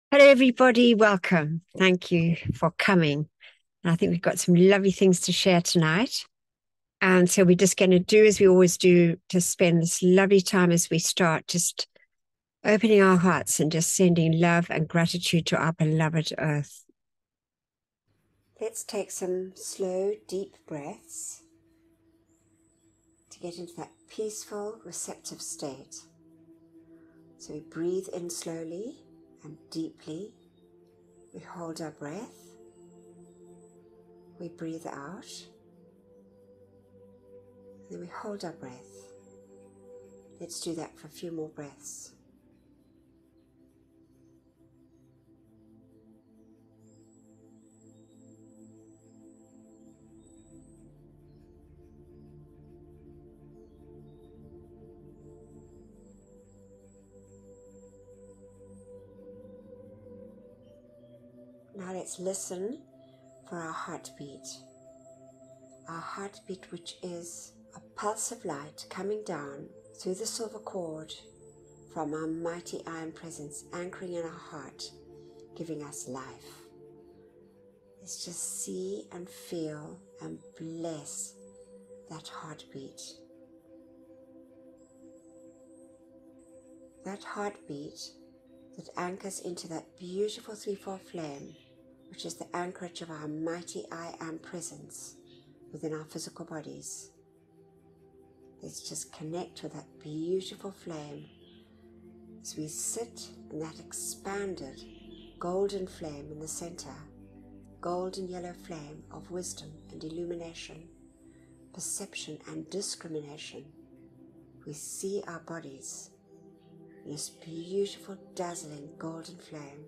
Hello, everybody. Welcome. Thank you for coming. And I think we've got some lovely things to share tonight. And so we're just going to do as we always do, to spend this lovely time as we start, just opening our hearts and just sending love and gratitude to our beloved earth. Let's take some slow, deep breaths to get into that peaceful, receptive state. So we breathe in slowly and deeply. We hold our breath. We breathe out, and then we hold our breath. Let's do that for a few more breaths. Now let's listen for our heartbeat. Our heartbeat, which is a pulse of light coming down through the silver cord from our mighty iron presence, anchoring in our heart, giving us life. Let's just see and feel and bless that heartbeat. That heartbeat that anchors into that beautiful threefold flame, which is the anchorage of our mighty I Am presence within our physical bodies. Let's just connect with that beautiful flame as we sit in that expanded golden flame in the center, golden yellow flame of wisdom and illumination, perception and discrimination. We see our bodies in this beautiful, dazzling golden flame.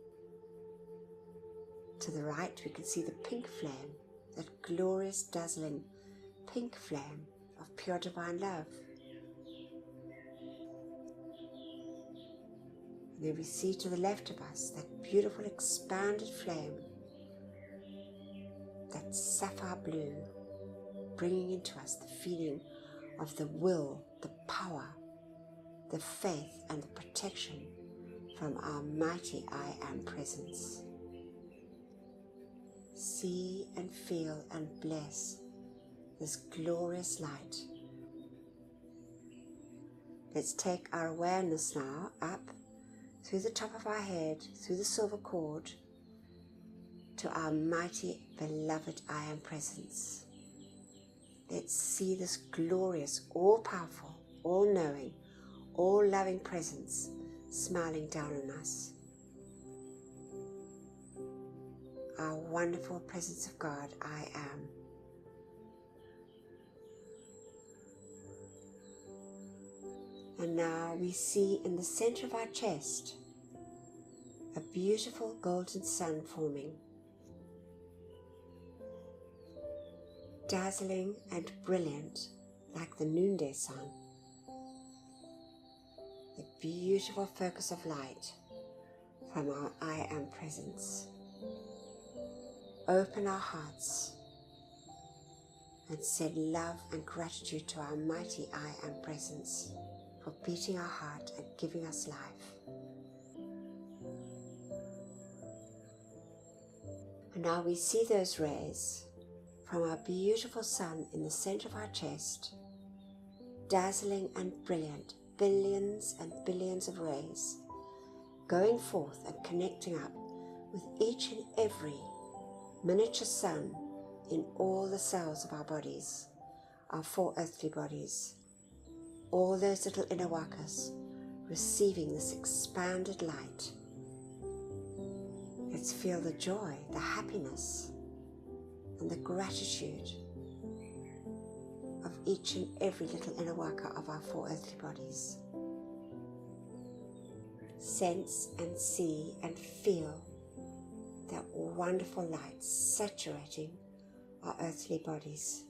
To the right, we can see the pink flame, that glorious, dazzling pink flame of pure divine love. And then we see to the left of us that beautiful, expanded flame, that sapphire blue, bringing into us the feeling of the will, the power, the faith, and the protection from our mighty I Am presence. See and feel and bless this glorious light. Let's take our awareness now up through the top of our head, through the silver cord, to our mighty beloved I Am presence. Let's see this glorious, all-powerful, all-knowing, all-loving presence smiling down on us. Our wonderful presence of God, I Am. And now we see in the center of our chest a beautiful golden sun forming, dazzling and brilliant like the noonday sun. The beautiful focus of light from our I Am presence. Open our hearts and send love and gratitude to our mighty I Am presence for beating our heart and giving us life. And now we see those rays from our beautiful sun in the center of our chest, dazzling and brilliant, billions and billions of rays, going forth and connecting up with each and every miniature sun in all the cells of our bodies, our four earthly bodies, all those little inner wakas receiving this expanded light. Let's feel the joy, the happiness, and the gratitude of each and every little inner waka of our four earthly bodies. Sense and see and feel that wonderful light saturating our earthly bodies.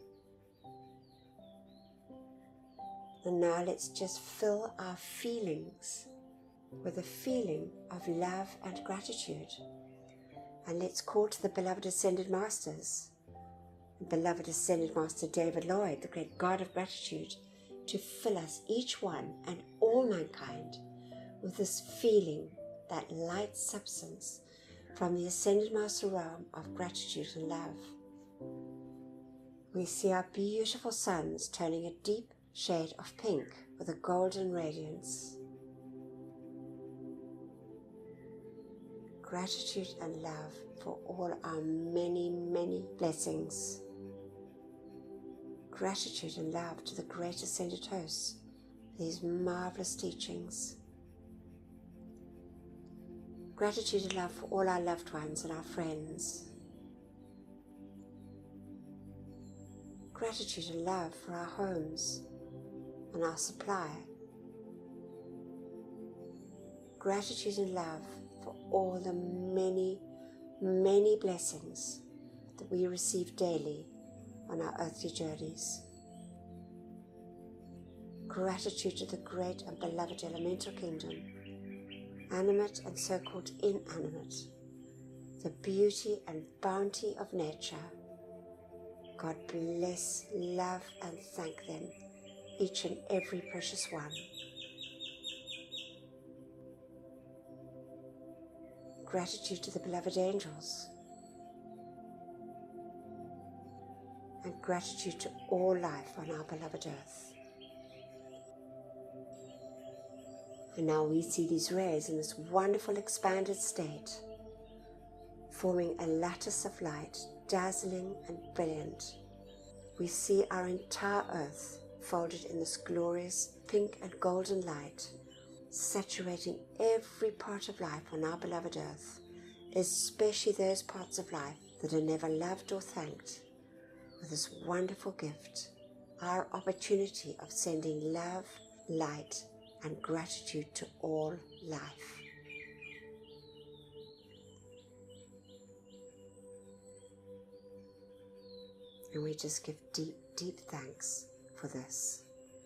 And now let's just fill our feelings with a feeling of love and gratitude. And let's call to the beloved Ascended Masters, the beloved Ascended Master David Lloyd, the great God of gratitude, to fill us, each one and all mankind, with this feeling, that light substance from the Ascended Master realm of gratitude and love. We see our beautiful suns turning a deep shade of pink with a golden radiance. Gratitude and love for all our many, many blessings. Gratitude and love to the great ascended hosts for these marvelous teachings. Gratitude and love for all our loved ones and our friends. Gratitude and love for our homes and our supply. Gratitude and love for all the many, many blessings that we receive daily on our earthly journeys. Gratitude to the great and beloved elemental kingdom, animate and so-called inanimate, the beauty and bounty of nature. God bless, love and thank them, each and every precious one. Gratitude to the beloved angels, and gratitude to all life on our beloved earth. And now we see these rays in this wonderful expanded state, forming a lattice of light, dazzling and brilliant. We see our entire earth folded in this glorious pink and golden light, saturating every part of life on our beloved earth, especially those parts of life that are never loved or thanked, with this wonderful gift, our opportunity of sending love, light, and gratitude to all life. And we just give deep, deep thanks for this.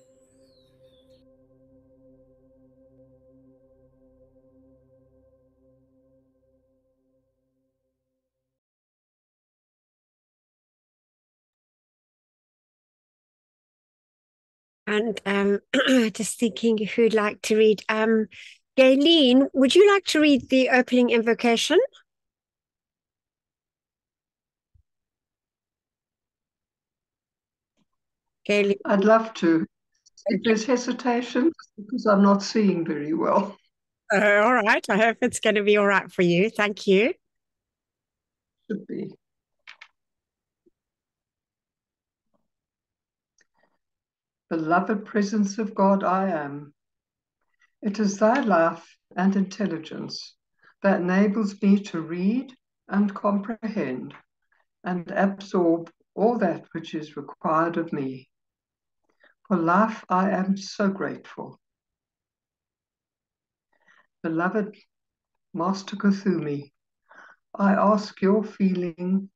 And just thinking who'd like to read. Gayleen, would you like to read the opening invocation? Gayleen. I'd love to. If there's hesitation, because I'm not seeing very well. All right. I hope it's going to be all right for you. Thank you. Should be. Beloved presence of God, I am. It is thy life and intelligence that enables me to read and comprehend and absorb all that which is required of me. For life, I am so grateful. Beloved Master Kuthumi, I ask for your feeling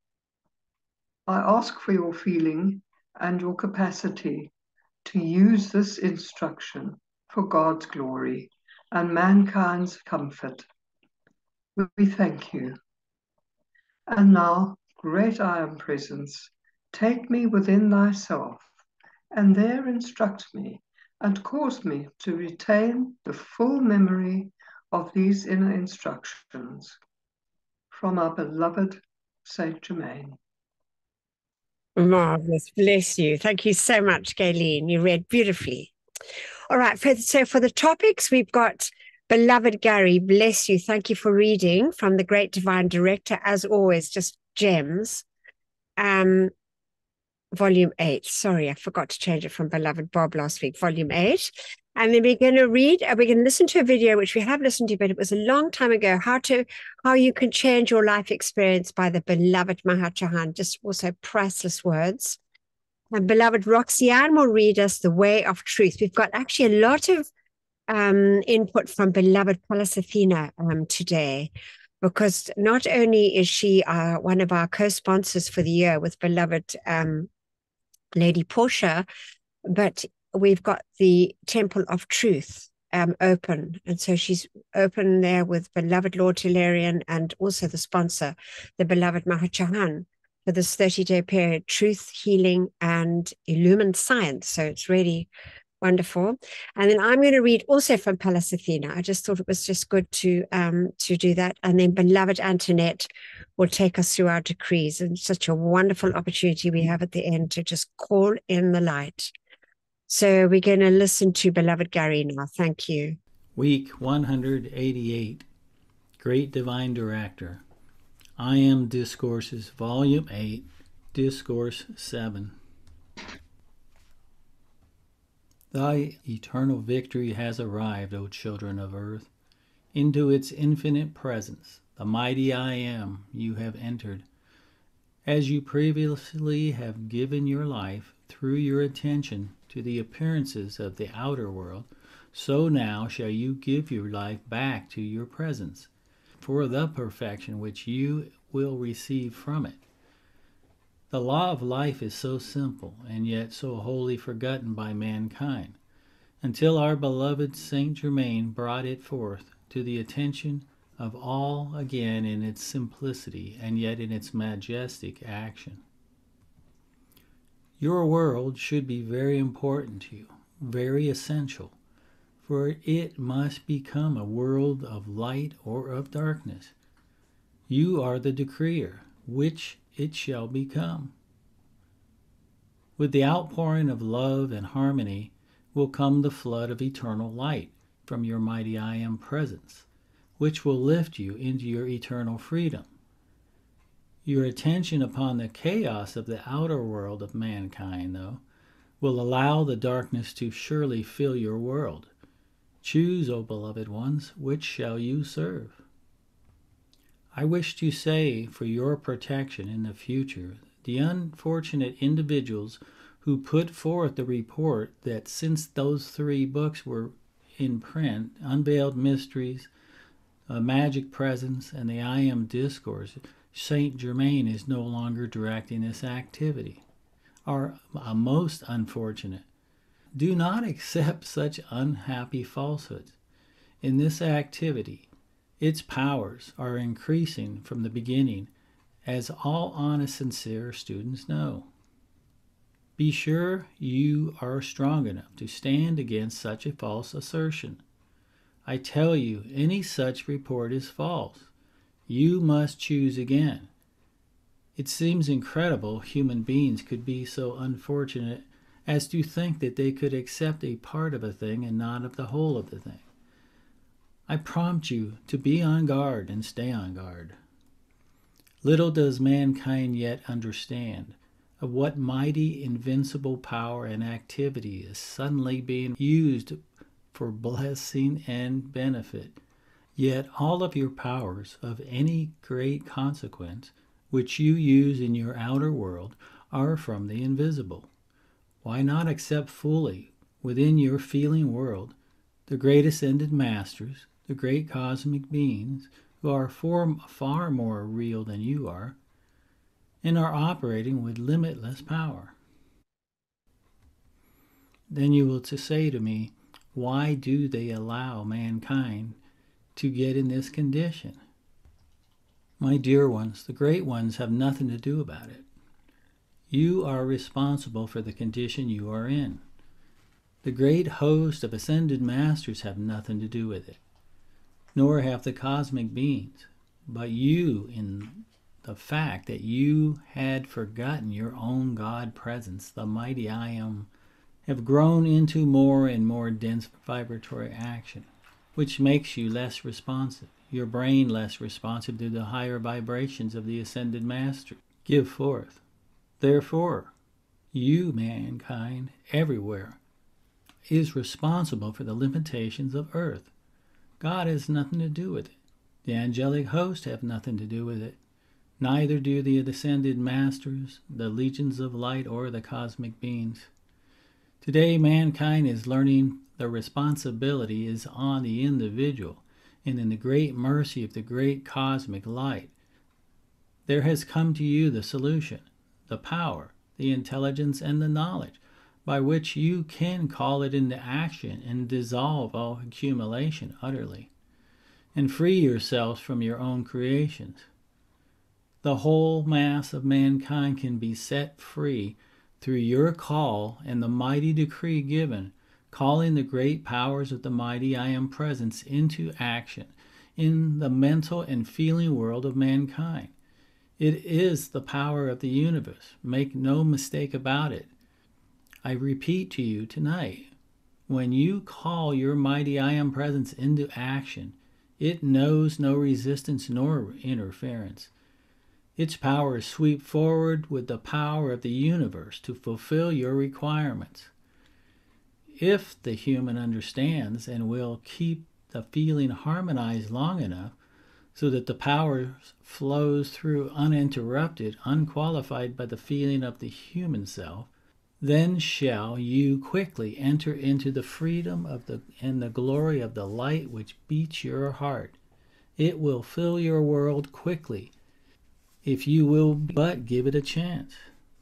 and your capacity to use this instruction for God's glory and mankind's comfort. We thank you. And now, great I am presence, take me within thyself, and there instruct me and cause me to retain the full memory of these inner instructions. From our beloved Saint Germain. Marvelous. Bless you. Thank you so much, Gayleen. You read beautifully. All right. So for the topics, we've got Beloved Gary, bless you. Thank you for reading from the Great Divine Director. As always, just gems. Volume 8. Sorry, I forgot to change it from Beloved Bob last week. Volume 8. And then we're going to listen to a video, which we have listened to, but it was a long time ago, how you can change your life experience by the beloved Mahachahan. Just also priceless words. And beloved Roxanne will read us The Way of Truth. We've got actually a lot of input from beloved Pallas Athena today, because not only is she one of our co-sponsors for the year with beloved Lady Portia, but we've got the Temple of Truth open. And so she's open there with beloved Lord Hilarion and also the sponsor, the beloved Mahachahan, for this 30-day period, Truth, Healing, and Illumined Science. So it's really Wonderful. And then I'm going to read also from Pallas Athena. I just thought it was just good to do that. And then Beloved Antoinette will take us through our decrees. And such a wonderful opportunity we have at the end to just call in the light. So we're going to listen to Beloved Gary now. Thank you. Week 188, Great Divine Director. I Am Discourses, Volume 8, Discourse 7. Thy eternal victory has arrived, O children of earth. Into its infinite presence, the mighty I Am, you have entered. As you previously have given your life through your attention to the appearances of the outer world, so now shall you give your life back to your presence, for the perfection which you will receive from it. The law of life is so simple, and yet so wholly forgotten by mankind, until our beloved Saint Germain brought it forth to the attention of all again in its simplicity, and yet in its majestic action. Your world should be very important to you, very essential, for it must become a world of light or of darkness. You are the decreer, which it shall become. With the outpouring of love and harmony will come the flood of eternal light from your mighty I Am presence, which will lift you into your eternal freedom. Your attention upon the chaos of the outer world of mankind, though, will allow the darkness to surely fill your world. Choose, O beloved ones, which shall you serve? I wish to say, for your protection in the future, the unfortunate individuals who put forth the report that since those 3 books were in print, Unveiled Mysteries, A Magic Presence, and the I Am Discourse, Saint Germain is no longer directing this activity, are most unfortunate. Do not accept such unhappy falsehoods. In this activity, its powers are increasing from the beginning, as all honest, sincere students know. Be sure you are strong enough to stand against such a false assertion. I tell you, any such report is false. You must choose again. It seems incredible human beings could be so unfortunate as to think that they could accept a part of a thing and not of the whole of the thing. I prompt you to be on guard and stay on guard. Little does mankind yet understand of what mighty invincible power and activity is suddenly being used for blessing and benefit. Yet all of your powers of any great consequence which you use in your outer world are from the invisible. Why not accept fully within your feeling world the great ascended masters, the great cosmic beings, who are far more real than you are, and are operating with limitless power? Then you will say to me, why do they allow mankind to get in this condition? My dear ones, the great ones have nothing to do about it. You are responsible for the condition you are in. The great host of ascended masters have nothing to do with it, nor have the cosmic beings, but you, in the fact that you had forgotten your own God presence, the mighty I Am, have grown into more and more dense vibratory action, which makes you less responsive, your brain less responsive to the higher vibrations of the ascended master give forth. Therefore, you, mankind, everywhere, is responsible for the limitations of earth. God has nothing to do with it. The angelic host have nothing to do with it. Neither do the ascended masters, the legions of light, or the cosmic beings. Today, mankind is learning the responsibility is on the individual, and in the great mercy of the great cosmic light, there has come to you the solution, the power, the intelligence, and the knowledge by which you can call it into action and dissolve all accumulation utterly, and free yourselves from your own creations. The whole mass of mankind can be set free through your call and the mighty decree given calling the great powers of the mighty I Am Presence into action in the mental and feeling world of mankind. It is the power of the universe. Make no mistake about it. I repeat to you tonight, when you call your mighty I Am Presence into action, it knows no resistance nor interference. Its powers sweep forward with the power of the universe to fulfill your requirements. If the human understands and will keep the feeling harmonized long enough so that the power flows through uninterrupted, unqualified by the feeling of the human self, then shall you quickly enter into the freedom of and the glory of the light which beats your heart. It will fill your world quickly, if you will but give it a chance.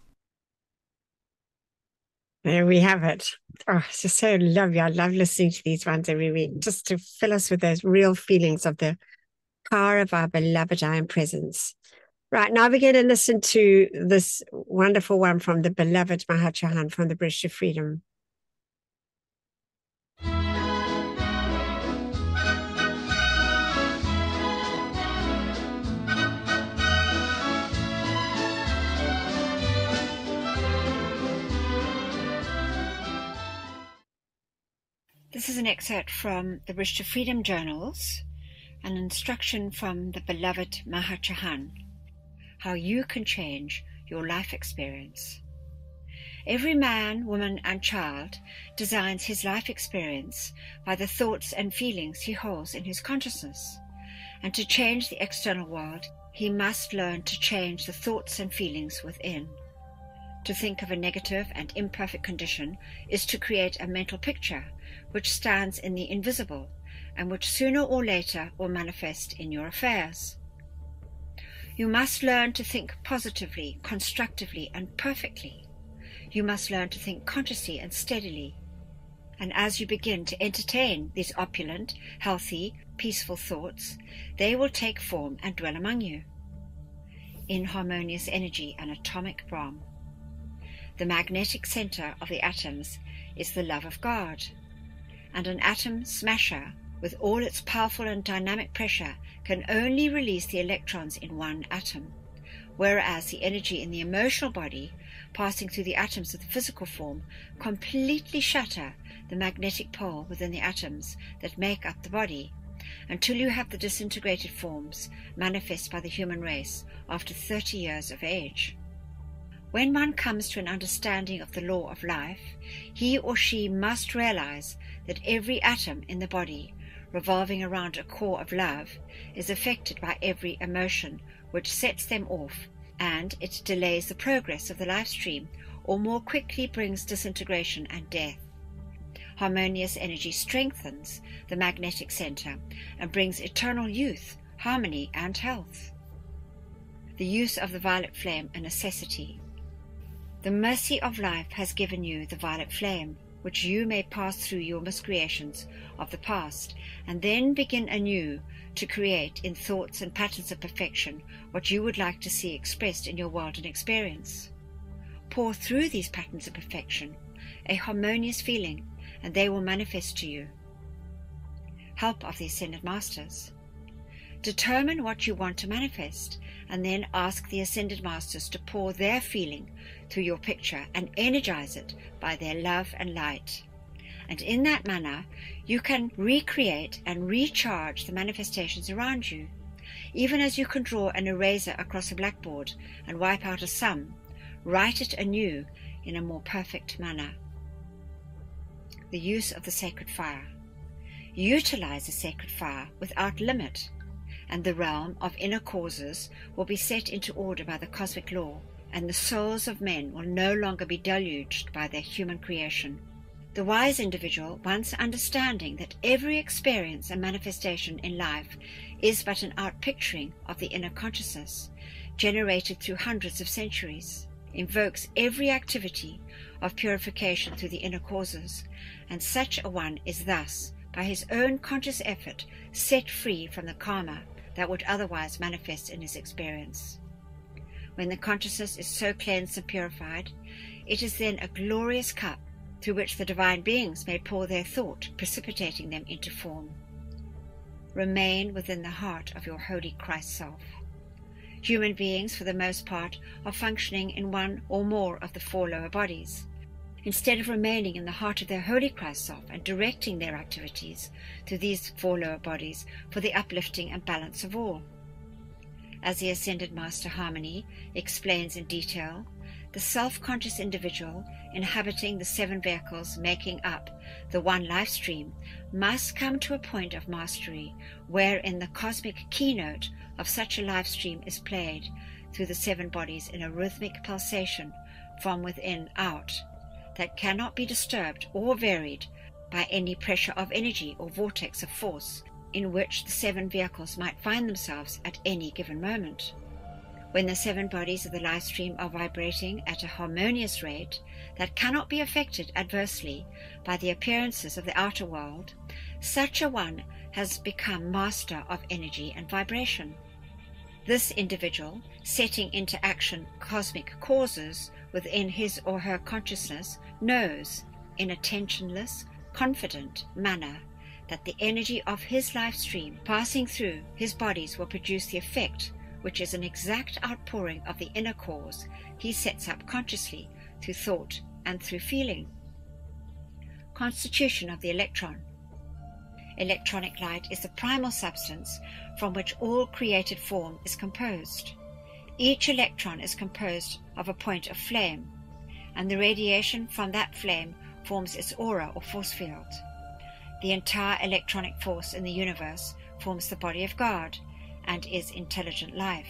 There we have it. Oh, it's just so lovely. I love listening to these ones every week, just to fill us with those real feelings of the power of our beloved I Am Presence. Right, now we're going to listen to this wonderful one from the beloved Mahachahan from the Bridge to Freedom. This is an excerpt from the Bridge to Freedom journals, an instruction from the beloved Mahachahan, how you can change your life experience. Every man, woman, and child designs his life experience by the thoughts and feelings he holds in his consciousness. And to change the external world, he must learn to change the thoughts and feelings within. To think of a negative and imperfect condition is to create a mental picture which stands in the invisible and which sooner or later will manifest in your affairs. You must learn to think positively, constructively, and perfectly. You must learn to think consciously and steadily. And as you begin to entertain these opulent, healthy, peaceful thoughts, they will take form and dwell among you. In harmonious energy and atomic Brahm. The magnetic center of the atoms is the love of God. And an atom smasher, with all its powerful and dynamic pressure, can only release the electrons in one atom, whereas the energy in the emotional body, passing through the atoms of the physical form, completely shatter the magnetic pole within the atoms that make up the body, until you have the disintegrated forms manifest by the human race after 30 years of age. When one comes to an understanding of the law of life, he or she must realize that every atom in the body, revolving around a core of love, is affected by every emotion which sets them off, and it delays the progress of the life stream or more quickly brings disintegration and death. Harmonious energy strengthens the magnetic center and brings eternal youth, harmony, and health. The use of the violet flame a necessity. The mercy of life has given you the violet flame, which you may pass through your miscreations of the past, and then begin anew to create in thoughts and patterns of perfection what you would like to see expressed in your world and experience. Pour through these patterns of perfection a harmonious feeling, and they will manifest to you. Help of the Ascended Masters. Determine what you want to manifest, and then ask the Ascended Masters to pour their feeling through your picture and energize it by their love and light. And in that manner, you can recreate and recharge the manifestations around you, even as you can draw an eraser across a blackboard and wipe out a sum, write it anew in a more perfect manner. The use of the sacred fire. Utilize the sacred fire without limit, and the realm of inner causes will be set into order by the cosmic law, and the souls of men will no longer be deluged by their human creation. The wise individual, once understanding that every experience and manifestation in life is but an outpicturing of the inner consciousness, generated through hundreds of centuries, invokes every activity of purification through the inner causes, and such a one is thus, by his own conscious effort, set free from the karma that would otherwise manifest in his experience. When the consciousness is so cleansed and purified, it is then a glorious cup through which the divine beings may pour their thought, precipitating them into form. Remain within the heart of your holy Christ self. Human beings, for the most part, are functioning in one or more of the four lower bodies. Instead of remaining in the heart of their holy Christ self and directing their activities through these four lower bodies for the uplifting and balance of all. As the Ascended Master Harmony explains in detail, the self-conscious individual inhabiting the seven vehicles making up the one life stream must come to a point of mastery wherein the cosmic keynote of such a life stream is played through the seven bodies in a rhythmic pulsation from within out that cannot be disturbed or varied by any pressure of energy or vortex of force in which the seven vehicles might find themselves at any given moment. When the seven bodies of the life stream are vibrating at a harmonious rate that cannot be affected adversely by the appearances of the outer world, such a one has become master of energy and vibration. This individual, setting into action cosmic causes within his or her consciousness, knows, in a tensionless, confident manner, that the energy of his life stream passing through his bodies will produce the effect which is an exact outpouring of the inner cause he sets up consciously through thought and through feeling. Constitution of the electron. Electronic light is the primal substance from which all created form is composed. Each electron is composed of a point of flame, and the radiation from that flame forms its aura or force field. The entire electronic force in the universe forms the body of God and is intelligent life.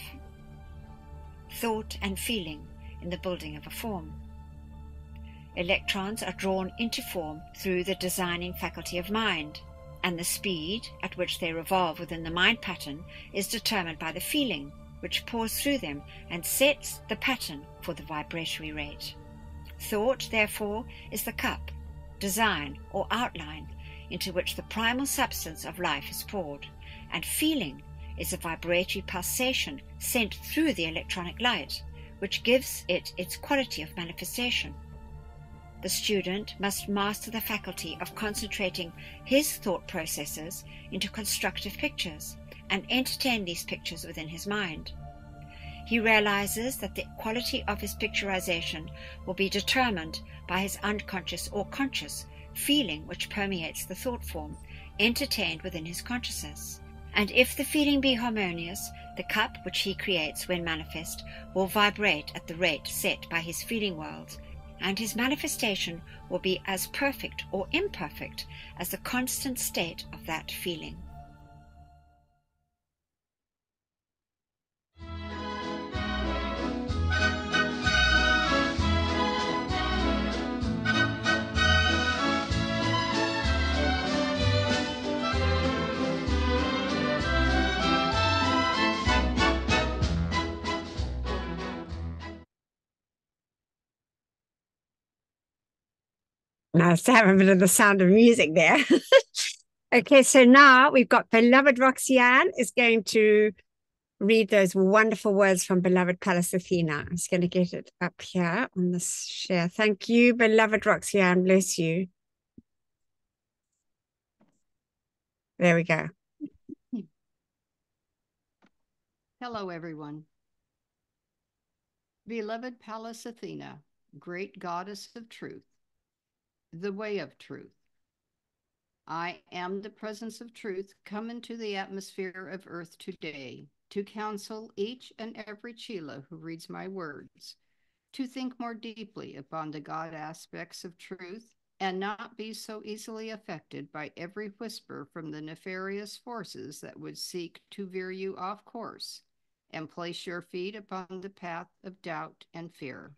Thought and feeling in the building of a form. Electrons are drawn into form through the designing faculty of mind, and the speed at which they revolve within the mind pattern is determined by the feeling which pours through them and sets the pattern for the vibratory rate. Thought, therefore, is the cup, design, or outline into which the primal substance of life is poured, and feeling is a vibratory pulsation sent through the electronic light, which gives it its quality of manifestation. The student must master the faculty of concentrating his thought processes into constructive pictures and entertain these pictures within his mind. He realizes that the quality of his picturization will be determined by his unconscious or conscious feeling which permeates the thought form entertained within his consciousness. And if the feeling be harmonious, the cup which he creates when manifest will vibrate at the rate set by his feeling world, and his manifestation will be as perfect or imperfect as the constant state of that feeling. Nice to have a bit of the sound of music there. Okay, so now we've got Beloved Roxanne is going to read those wonderful words from Beloved Pallas Athena. I'm just going to get it up here on this share. Thank you, Beloved Roxanne. Bless you. There we go. Hello, everyone. Beloved Pallas Athena, great goddess of truth, the way of truth. I am the presence of truth come into the atmosphere of earth today to counsel each and every Chela who reads my words to think more deeply upon the God aspects of truth and not be so easily affected by every whisper from the nefarious forces that would seek to veer you off course and place your feet upon the path of doubt and fear.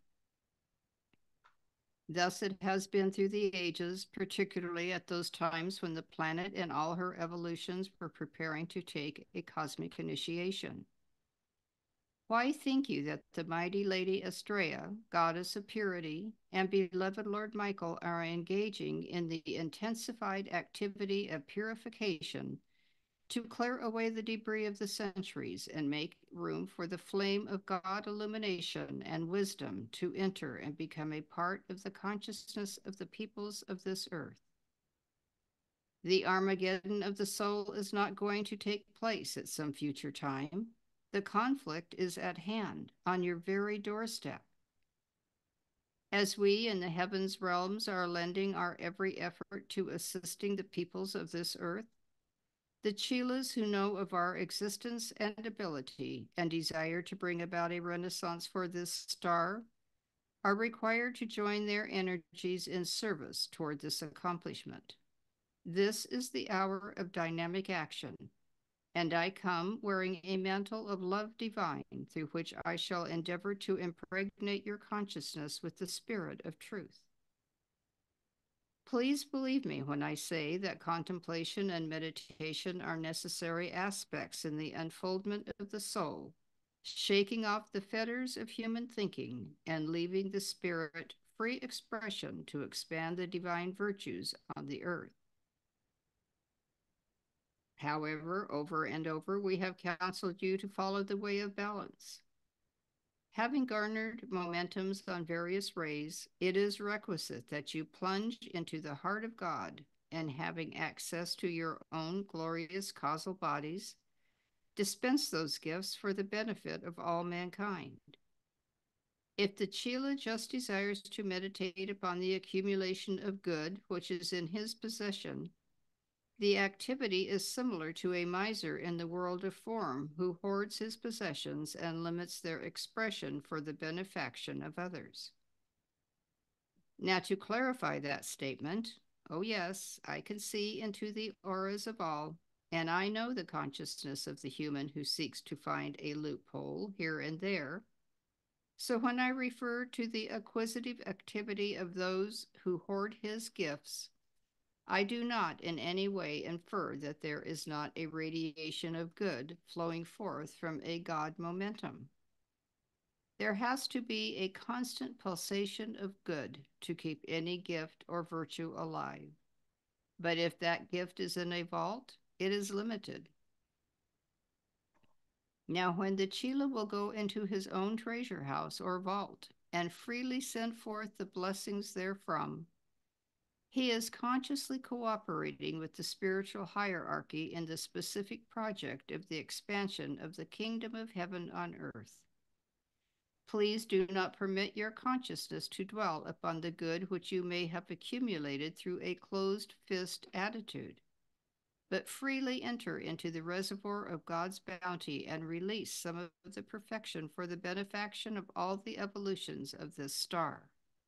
Thus it has been through the ages, particularly at those times when the planet and all her evolutions were preparing to take a cosmic initiation. Why think you that the mighty Lady Astrea, goddess of purity, and beloved Lord Michael are engaging in the intensified activity of purification to clear away the debris of the centuries and make room for the flame of God illumination and wisdom to enter and become a part of the consciousness of the peoples of this earth. The Armageddon of the soul is not going to take place at some future time. The conflict is at hand, on your very doorstep. As we in the heavens realms are lending our every effort to assisting the peoples of this earth, the Chelas who know of our existence and ability and desire to bring about a renaissance for this star are required to join their energies in service toward this accomplishment. This is the hour of dynamic action, and I come wearing a mantle of love divine through which I shall endeavor to impregnate your consciousness with the spirit of truth. Please believe me when I say that contemplation and meditation are necessary aspects in the unfoldment of the soul, shaking off the fetters of human thinking and leaving the spirit free expression to expand the divine virtues on the earth. However, over and over, we have counseled you to follow the way of balance. Having garnered momentums on various rays, it is requisite that you plunge into the heart of God, and having access to your own glorious causal bodies, dispense those gifts for the benefit of all mankind. If the Chela just desires to meditate upon the accumulation of good which is in his possession, the activity is similar to a miser in the world of form who hoards his possessions and limits their expression for the benefaction of others. Now, to clarify that statement, oh yes, I can see into the auras of all, and I know the consciousness of the human who seeks to find a loophole here and there. So when I refer to the acquisitive activity of those who hoard his gifts, I do not in any way infer that there is not a radiation of good flowing forth from a God momentum. There has to be a constant pulsation of good to keep any gift or virtue alive. But if that gift is in a vault, it is limited. Now, when the Chela will go into his own treasure house or vault and freely send forth the blessings therefrom, he is consciously cooperating with the spiritual hierarchy in the specific project of the expansion of the kingdom of heaven on earth. Please do not permit your consciousness to dwell upon the good which you may have accumulated through a closed fist attitude, but freely enter into the reservoir of God's bounty and release some of the perfection for the benefaction of all the evolutions of this star.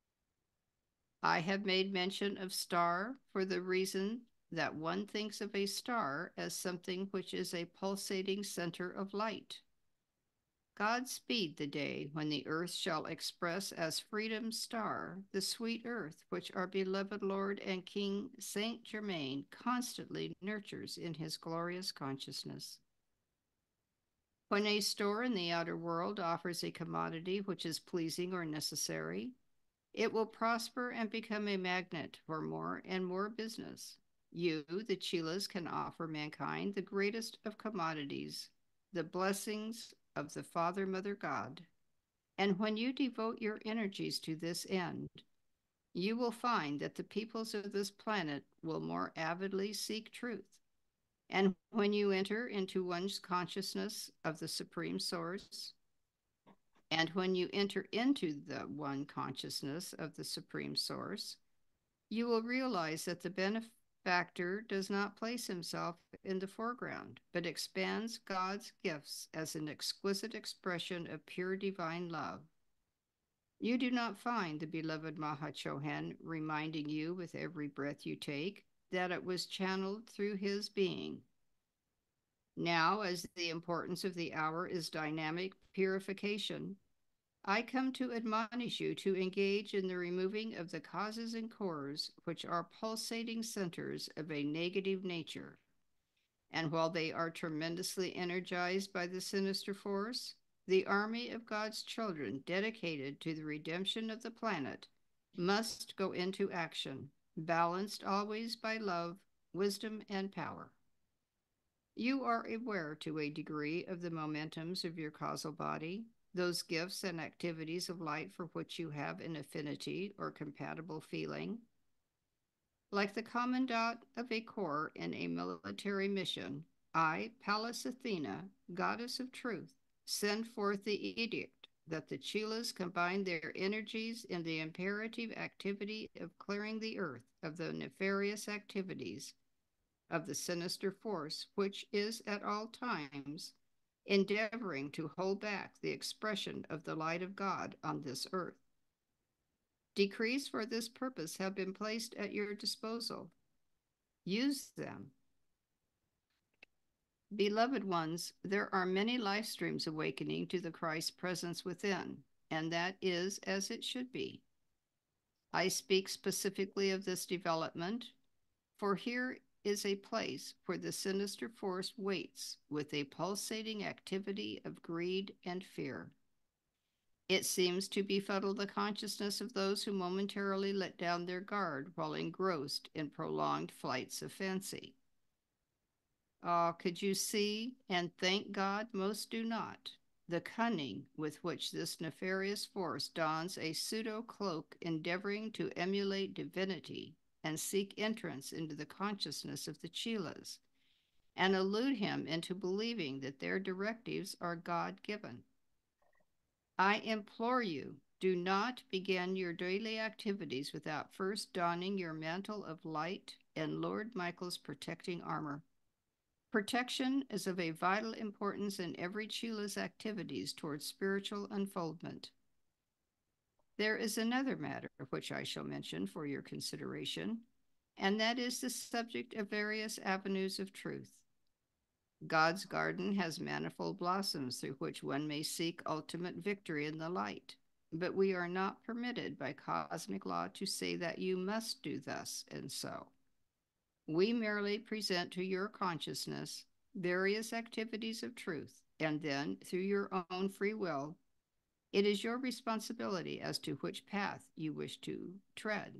I have made mention of star for the reason that one thinks of a star as something which is a pulsating center of light. God speed the day when the earth shall express as freedom's star the sweet earth which our beloved Lord and King Saint Germain constantly nurtures in his glorious consciousness. When a store in the outer world offers a commodity which is pleasing or necessary, it will prosper and become a magnet for more and more business. You, the Chelas, can offer mankind the greatest of commodities, the blessings of the Father, Mother, God. And when you devote your energies to this end, you will find that the peoples of this planet will more avidly seek truth. And when you enter into one's consciousness of the Supreme Source, and when you enter into the one consciousness of the Supreme Source, you will realize that the benefactor does not place himself in the foreground, but expands God's gifts as an exquisite expression of pure divine love. You do not find the beloved Mahachohan reminding you with every breath you take that it was channeled through his being. Now, as the importance of the hour is dynamic purification, I come to admonish you to engage in the removing of the causes and cores which are pulsating centers of a negative nature. And while they are tremendously energized by the sinister force, the army of God's children dedicated to the redemption of the planet must go into action, balanced always by love, wisdom, and power. You are aware to a degree of the momentums of your causal body, those gifts and activities of light for which you have an affinity or compatible feeling. Like the commandant of a corps in a military mission, I, Pallas Athena, goddess of truth, send forth the edict that the chelas combine their energies in the imperative activity of clearing the earth of the nefarious activities of the sinister force which is at all times endeavoring to hold back the expression of the light of God on this earth. Decrees for this purpose have been placed at your disposal. Use them. Beloved ones, there are many life streams awakening to the Christ presence within, and that is as it should be. I speak specifically of this development, for here is a place where the sinister force waits with a pulsating activity of greed and fear. It seems to befuddle the consciousness of those who momentarily let down their guard while engrossed in prolonged flights of fancy. Could you see, and thank God most do not, the cunning with which this nefarious force dons a pseudo-cloak endeavoring to emulate divinity and seek entrance into the consciousness of the chelas, and elude him into believing that their directives are God-given. I implore you, do not begin your daily activities without first donning your mantle of light and Lord Michael's protecting armor. Protection is of a vital importance in every chela's activities towards spiritual unfoldment. There is another matter which I shall mention for your consideration, and that is the subject of various avenues of truth. God's garden has manifold blossoms through which one may seek ultimate victory in the light, but we are not permitted by cosmic law to say that you must do thus and so. We merely present to your consciousness various activities of truth, and then, through your own free will, it is your responsibility as to which path you wish to tread.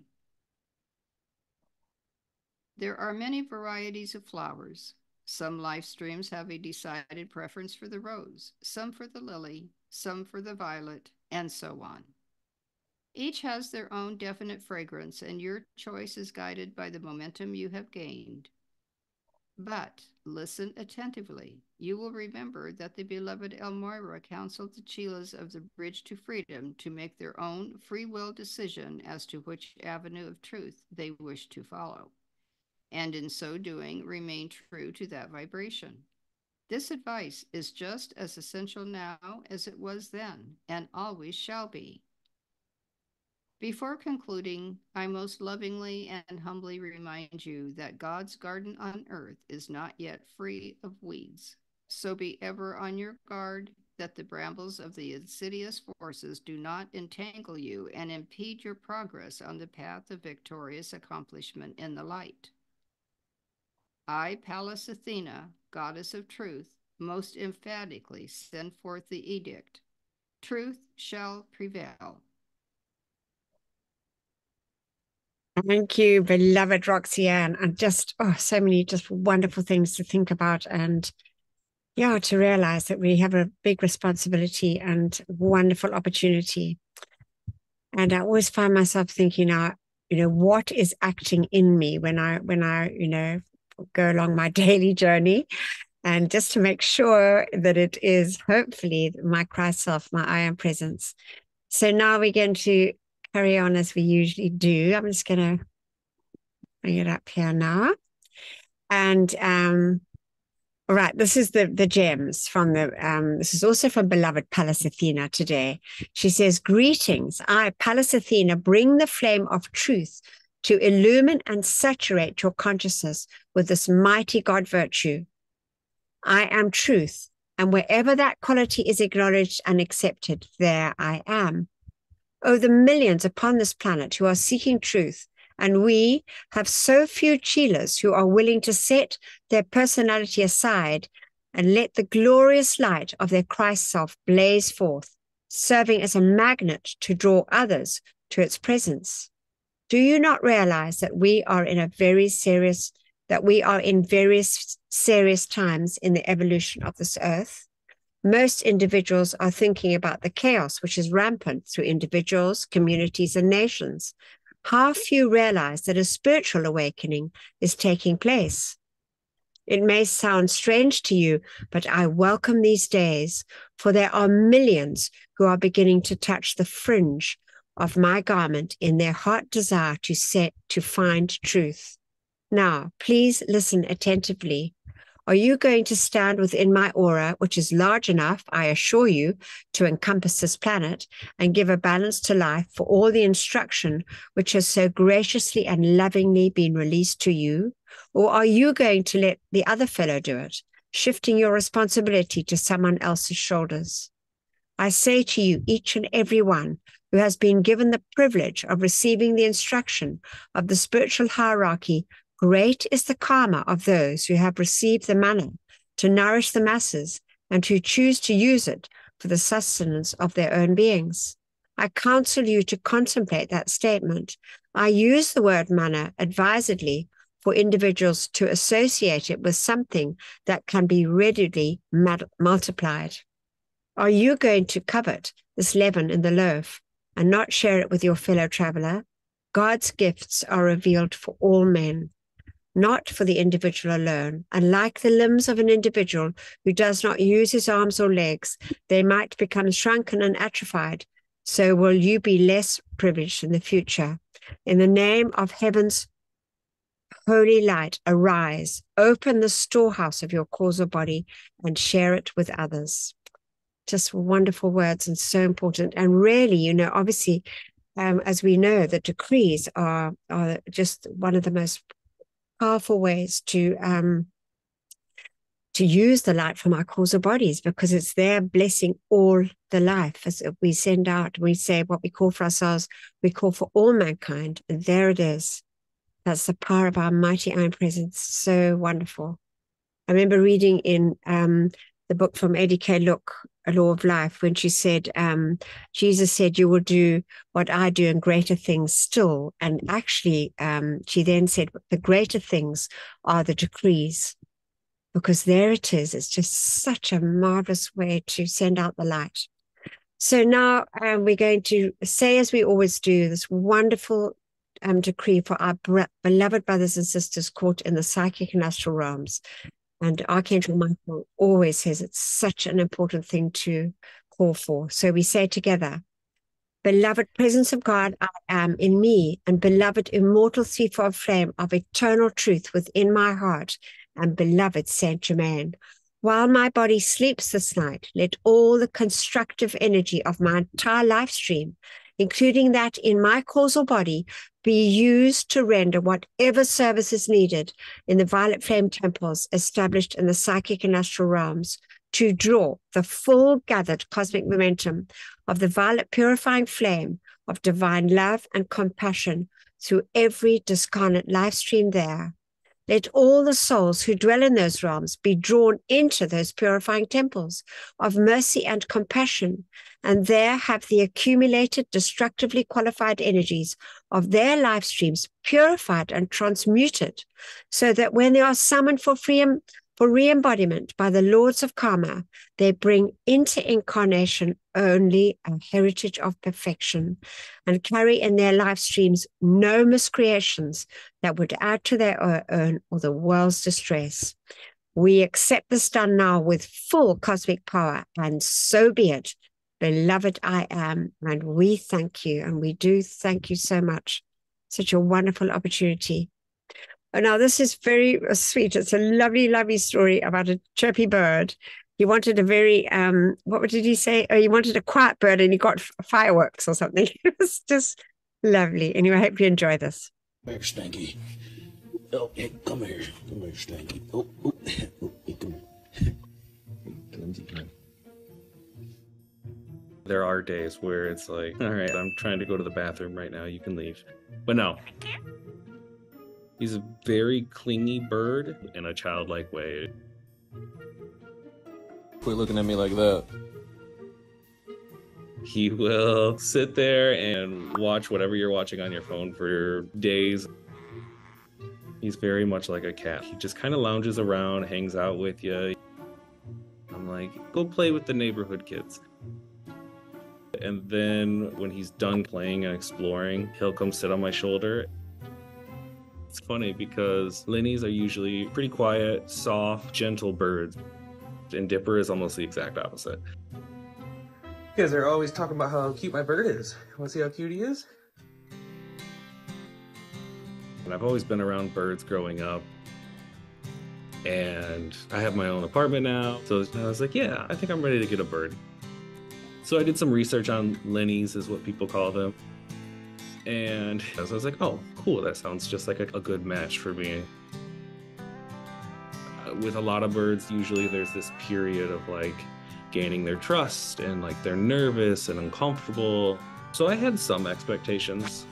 There are many varieties of flowers. Some life streams have a decided preference for the rose, some for the lily, some for the violet, and so on. Each has their own definite fragrance, and your choice is guided by the momentum you have gained. But listen attentively. You will remember that the beloved Elmira counseled the chelas of the Bridge to Freedom to make their own free will decision as to which avenue of truth they wish to follow, and in so doing remain true to that vibration. This advice is just as essential now as it was then, and always shall be. Before concluding, I most lovingly and humbly remind you that God's garden on earth is not yet free of weeds. So be ever on your guard that the brambles of the insidious forces do not entangle you and impede your progress on the path of victorious accomplishment in the light. I, Pallas Athena, goddess of truth, most emphatically send forth the edict. Truth shall prevail. Thank you, beloved Roxanne, and just so many just wonderful things to think about, and to realize that we have a big responsibility and wonderful opportunity. And I always find myself thinking, what is acting in me when I go along my daily journey, and just to make sure that it is hopefully my Christ self, my I am presence. So now we're going to carry on as we usually do. I'm just going to bring it up here now. And all right, this is the gems from this is also from beloved Pallas Athena today. She says, greetings. I, Pallas Athena, bring the flame of truth to illumine and saturate your consciousness with this mighty God virtue. I am truth, and wherever that quality is acknowledged and accepted, there I am. Oh, the millions upon this planet who are seeking truth, and we have so few chelas who are willing to set their personality aside and let the glorious light of their Christ self blaze forth, serving as a magnet to draw others to its presence. Do you not realize that we are in a very serious that we are in various serious times in the evolution of this earth. Most individuals are thinking about the chaos which is rampant through individuals, communities, and nations. How few realize that a spiritual awakening is taking place. It may sound strange to you, but I welcome these days, for there are millions who are beginning to touch the fringe of my garment in their heart desire to find truth. Now, please listen attentively. Are you going to stand within my aura, which is large enough, I assure you, to encompass this planet and give a balance to life for all the instruction which has so graciously and lovingly been released to you? Or are you going to let the other fellow do it, shifting your responsibility to someone else's shoulders? I say to you, each and every one who has been given the privilege of receiving the instruction of the spiritual hierarchy, great is the karma of those who have received the manna to nourish the masses and who choose to use it for the sustenance of their own beings. I counsel you to contemplate that statement. I use the word manna advisedly for individuals to associate it with something that can be readily multiplied. Are you going to covet this leaven in the loaf and not share it with your fellow traveler? God's gifts are revealed for all men, not for the individual alone. And like the limbs of an individual who does not use his arms or legs, they might become shrunken and atrophied. So will you be less privileged in the future. In the name of heaven's holy light, arise, open the storehouse of your causal body and share it with others. Just wonderful words and so important. And really, obviously, as we know, the decrees are just one of the most powerful ways to use the light from our causal bodies, because it's there blessing all the life. As we send out, we say what we call for ourselves, we call for all mankind, and there it is. That's the power of our mighty iron presence. So wonderful. I remember reading in the book from Eddie K. Look, A Law of Life, when she said, Jesus said, you will do what I do and greater things still. And actually, she then said, the greater things are the decrees, because there it is. It's just such a marvelous way to send out the light. So now we're going to say, as we always do, this wonderful decree for our beloved brothers and sisters caught in the psychic and astral realms. And Archangel Michael always says it's such an important thing to call for. So we say together, beloved presence of God, I am in me, and beloved immortal threefold flame of eternal truth within my heart, and beloved Saint Germain. While my body sleeps this night, let all the constructive energy of my entire life stream, including that in my causal body, be used to render whatever service is needed in the violet flame temples established in the psychic and astral realms to draw the full gathered cosmic momentum of the violet purifying flame of divine love and compassion through every discarnate life stream there. Let all the souls who dwell in those realms be drawn into those purifying temples of mercy and compassion, and there have the accumulated, destructively qualified energies of their life streams purified and transmuted, so that when they are summoned for re-embodiment by the lords of karma, they bring into incarnation only a heritage of perfection and carry in their life streams no miscreations that would add to their own or the world's distress. We accept this done now with full cosmic power, and so be it. Beloved I am, and we thank you, and we do thank you so much. Such a wonderful opportunity. Now, this is very sweet. It's a lovely, lovely story about a chirpy bird. He wanted a very, what did he say? Oh, he wanted a quiet bird, and he got fireworks or something. It was just lovely. Anyway, I hope you enjoy this. Come here, Stanky. Oh, hey, come here. Come here, Stanky. Oh, hey, come here. There are days where it's like, all right, I'm trying to go to the bathroom right now. You can leave. But no. He's a very clingy bird in a childlike way. Quit looking at me like that. He will sit there and watch whatever you're watching on your phone for days. He's very much like a cat. He just kind of lounges around, hangs out with you. I'm like, go play with the neighborhood kids. And then when he's done playing and exploring, he'll come sit on my shoulder. It's funny because Linnies are usually pretty quiet, soft, gentle birds. And Dipper is almost the exact opposite. You guys are always talking about how cute my bird is. Want to see how cute he is? And I've always been around birds growing up. And I have my own apartment now. So I was like, yeah, I think I'm ready to get a bird. So I did some research on Linnies, is what people call them. And I was like, oh, cool, that sounds just like a good match for me. With a lot of birds, usually there's this period of like gaining their trust and like they're nervous and uncomfortable. So I had some expectations.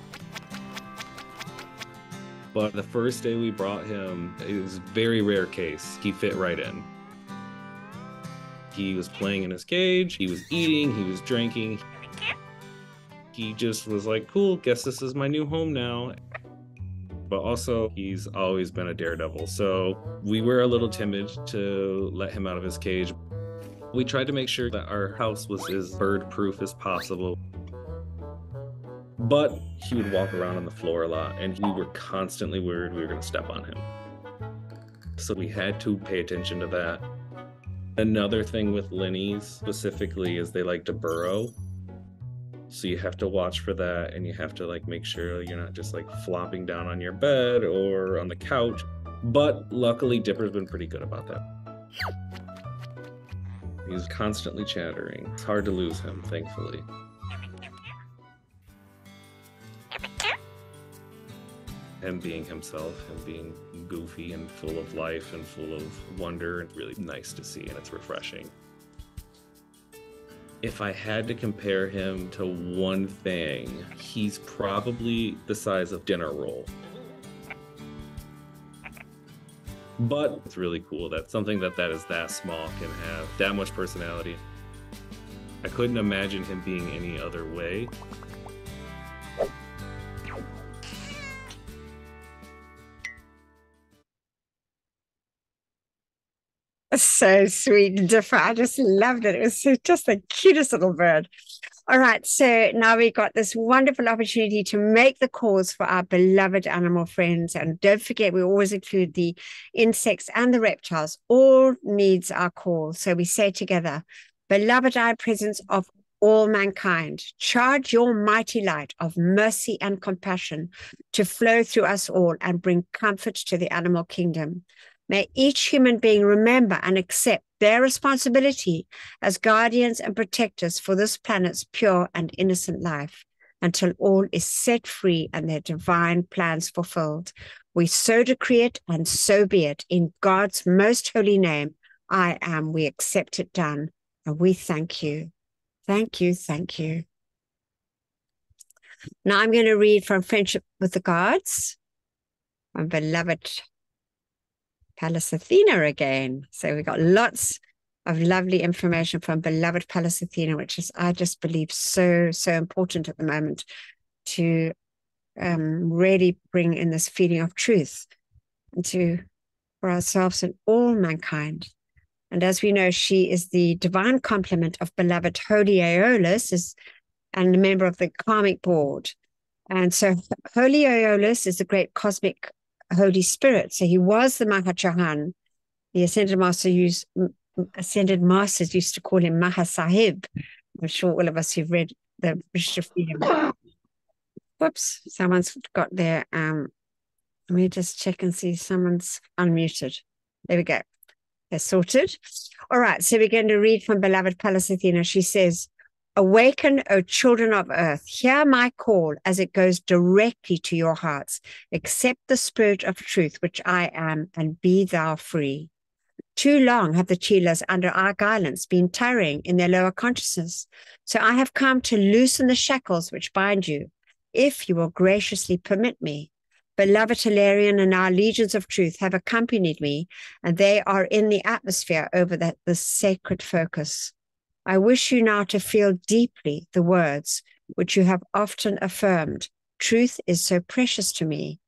But the first day we brought him, it was a very rare case. He fit right in. He was playing in his cage, he was eating, he was drinking. He just was like, cool, guess this is my new home now. But also, he's always been a daredevil. So we were a little timid to let him out of his cage. We tried to make sure that our house was as bird-proof as possible. But he would walk around on the floor a lot, and we were constantly worried we were going to step on him. So we had to pay attention to that. Another thing with Linnies specifically is they like to burrow. So you have to watch for that, and you have to like make sure you're not just like flopping down on your bed or on the couch. But luckily Dipper's been pretty good about that. He's constantly chattering. It's hard to lose him, thankfully. Him being himself, him being goofy and full of life and full of wonder, and really nice to see, and it's refreshing. If I had to compare him to one thing, he's probably the size of dinner roll. But it's really cool that something that is that small can have that much personality. I couldn't imagine him being any other way. So sweet and different. I just loved it. It was just the cutest little bird. All right, so now we got this wonderful opportunity to make the calls for our beloved animal friends. And don't forget, we always include the insects and the reptiles. All needs our call. So we say together, beloved our presence of all mankind, charge your mighty light of mercy and compassion to flow through us all and bring comfort to the animal kingdom. May each human being remember and accept their responsibility as guardians and protectors for this planet's pure and innocent life until all is set free and their divine plans fulfilled. We so decree it, and so be it. In God's most holy name, I am. We accept it done, and we thank you. Thank you, thank you. Now I'm going to read from Friendship with the Gods, my beloved Pallas Athena again. So we got lots of lovely information from beloved Pallas Athena, which is, I just believe, so important at the moment to really bring in this feeling of truth for ourselves and all mankind. And as we know, she is the divine complement of beloved Holy Aeolus and a member of the karmic board. And so Holy Aeolus is the great cosmic Holy Spirit. So he was the Mahachahan. The Ascended Masters used to call him Mahasahib. I'm sure all of us who've read the British Freedom. Whoops, someone's got their, let me just check and see, someone's unmuted. There we go. They're sorted. All right, so we're going to read from beloved Pallas Athena. She says, awaken, O children of earth, hear my call as it goes directly to your hearts. Accept the spirit of truth, which I am, and be thou free. Too long have the Chelas under our guidance been tarrying in their lower consciousness. So I have come to loosen the shackles which bind you, if you will graciously permit me. Beloved Hilarion and our legions of truth have accompanied me, and they are in the atmosphere over the sacred focus. I wish you now to feel deeply the words which you have often affirmed. Truth is so precious to me.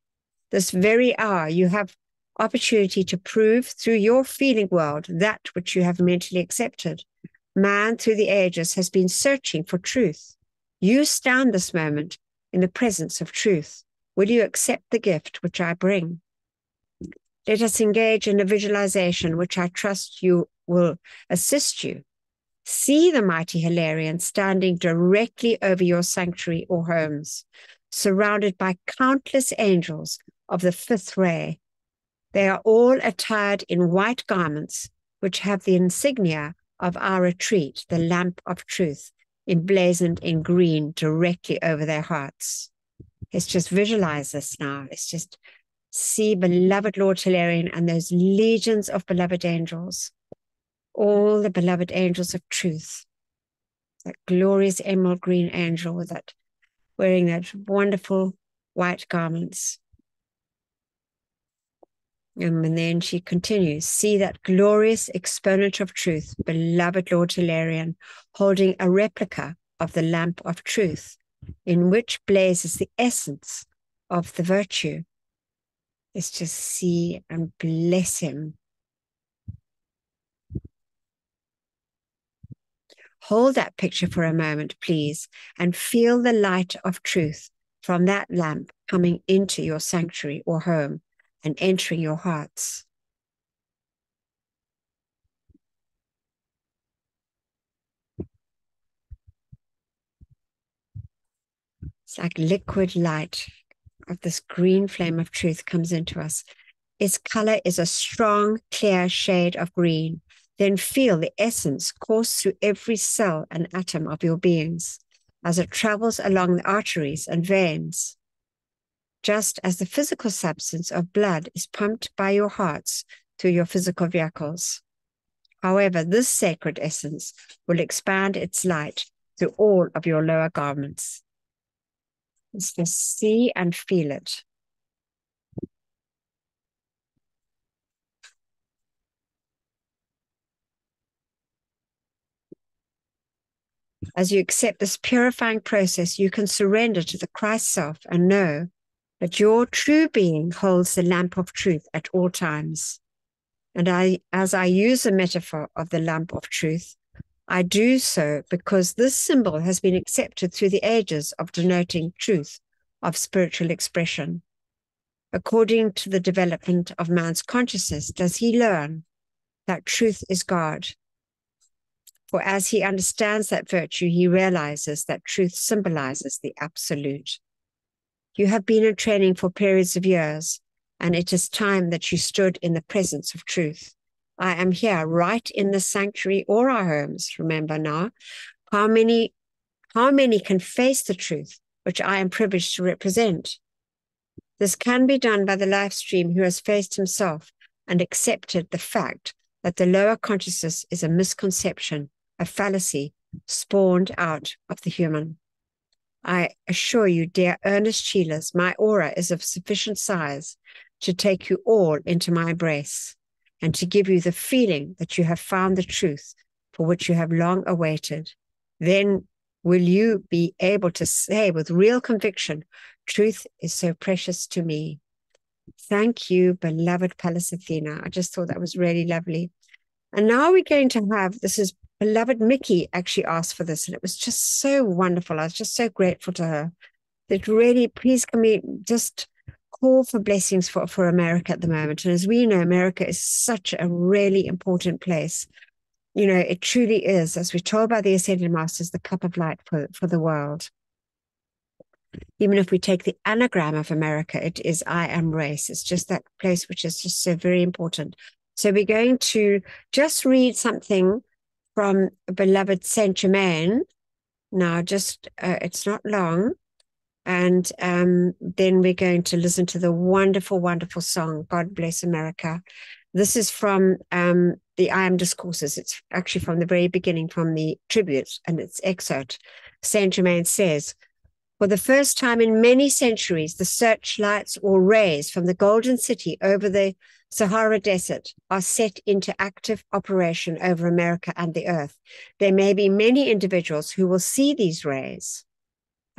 This very hour, you have opportunity to prove through your feeling world that which you have mentally accepted. Man through the ages has been searching for truth. You stand this moment in the presence of truth. Will you accept the gift which I bring? Let us engage in a visualization which I trust you will assist you. See the mighty Hilarion standing directly over your sanctuary or homes, surrounded by countless angels of the fifth ray. They are all attired in white garments, which have the insignia of our retreat, the lamp of truth, emblazoned in green directly over their hearts. Let's just visualize this now. Let's just see beloved Lord Hilarion and those legions of beloved angels, all the beloved angels of truth, that glorious emerald green angel with that, wearing that wonderful white garments. And then she continues, see that glorious exponent of truth, beloved Lord Hilarion, holding a replica of the lamp of truth, in which blazes the essence of the virtue. Let's just see and bless him. Hold that picture for a moment, please, and feel the light of truth from that lamp coming into your sanctuary or home and entering your hearts. It's like liquid light of this green flame of truth comes into us. Its color is a strong, clear shade of green. Then feel the essence course through every cell and atom of your beings as it travels along the arteries and veins. Just as the physical substance of blood is pumped by your hearts through your physical vehicles. However, this sacred essence will expand its light through all of your lower garments. Let's just see and feel it. As you accept this purifying process, you can surrender to the Christ self and know that your true being holds the lamp of truth at all times. And as I use the metaphor of the lamp of truth, I do so because this symbol has been accepted through the ages of denoting truth of spiritual expression. According to the development of man's consciousness, does he learn that truth is God. For as he understands that virtue, he realizes that truth symbolizes the absolute. You have been in training for periods of years, and it is time that you stood in the presence of truth. I am here right in the sanctuary or our homes, remember now. How many can face the truth, which I am privileged to represent? This can be done by the live stream who has faced himself and accepted the fact that the lower consciousness is a misconception, a fallacy spawned out of the human. I assure you, dear earnest Sheilas, my aura is of sufficient size to take you all into my embrace and to give you the feeling that you have found the truth for which you have long awaited. Then will you be able to say with real conviction, truth is so precious to me. Thank you, beloved Pallas Athena. I just thought that was really lovely. And now we're going to have, this is beloved Mickey actually asked for this, and it was just so wonderful. I was just so grateful to her. That really, please can we just call for blessings for America at the moment. And as we know, America is such a really important place. You know, it truly is, as we're told by the Ascended Masters, the cup of light for the world. Even if we take the anagram of America, it is I am race. It's just that place which is just so very important. So we're going to just read something from beloved Saint Germain. Now, just it's not long. And then we're going to listen to the wonderful, wonderful song, God Bless America. This is from the I Am Discourses. It's actually from the very beginning, from the tribute, and it's excerpt. Saint Germain says, for the first time in many centuries, the searchlights or rays from the Golden City over the Sahara Desert are set into active operation over America and the earth. There may be many individuals who will see these rays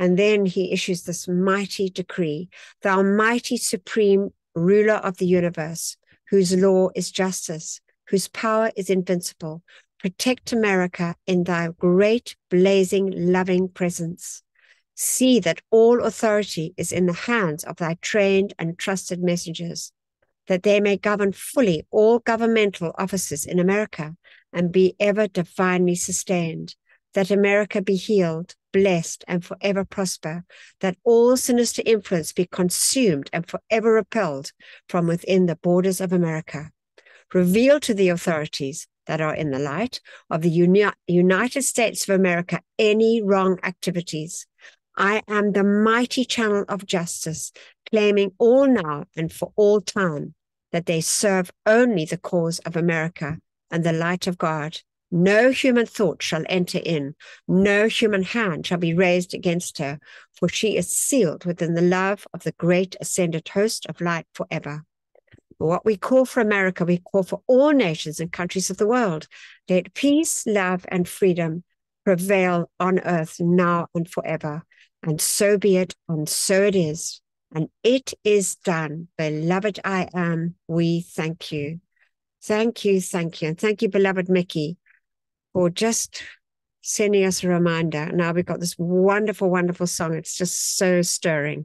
And then he issues this mighty decree: thou mighty supreme ruler of the universe, whose law is justice, whose power is invincible, protect America in thy great, blazing, loving presence. See that all authority is in the hands of thy trained and trusted messengers, that they may govern fully all governmental offices in America and be ever divinely sustained, that America be healed, blessed, and forever prosper, that all sinister influence be consumed and forever repelled from within the borders of America. Reveal to the authorities that are in the light of the United States of America any wrong activities. I am the mighty channel of justice, claiming all now and for all time that they serve only the cause of America and the light of God. No human thought shall enter in, no human hand shall be raised against her, for she is sealed within the love of the great ascended host of light forever. What we call for America, we call for all nations and countries of the world. Let peace, love, and freedom prevail on earth now and forever. And so be it, and so it is. And it is done. Beloved I am, we thank you. Thank you, thank you. And thank you, beloved Mickey, for just sending us a reminder. Now we've got this wonderful, wonderful song. It's just so stirring.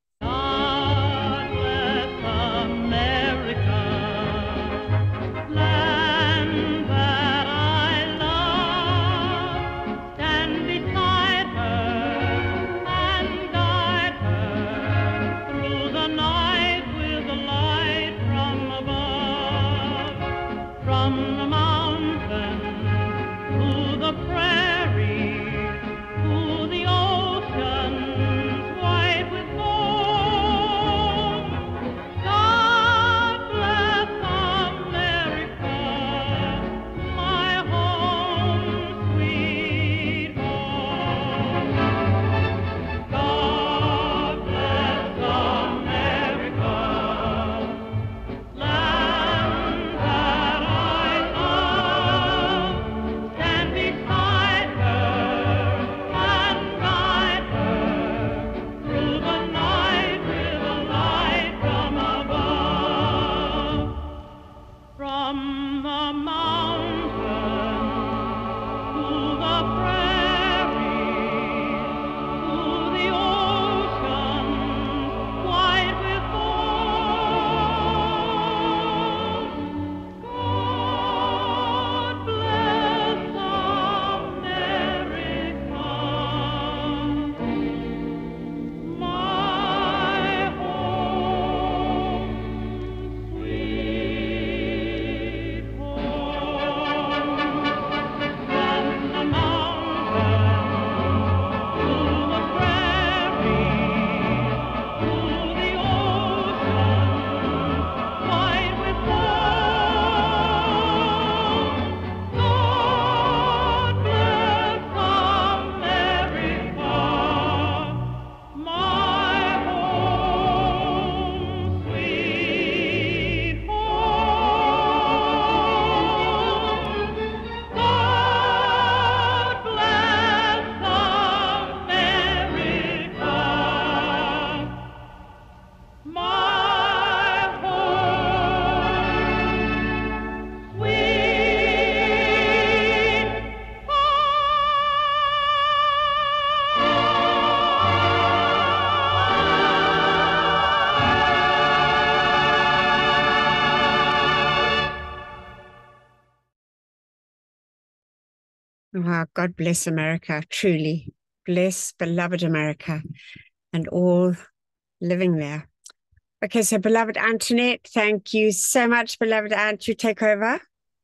Wow, God bless America, truly. Bless beloved America and all living there. Okay, so beloved Antoinette, thank you so much, beloved Ant. You take over.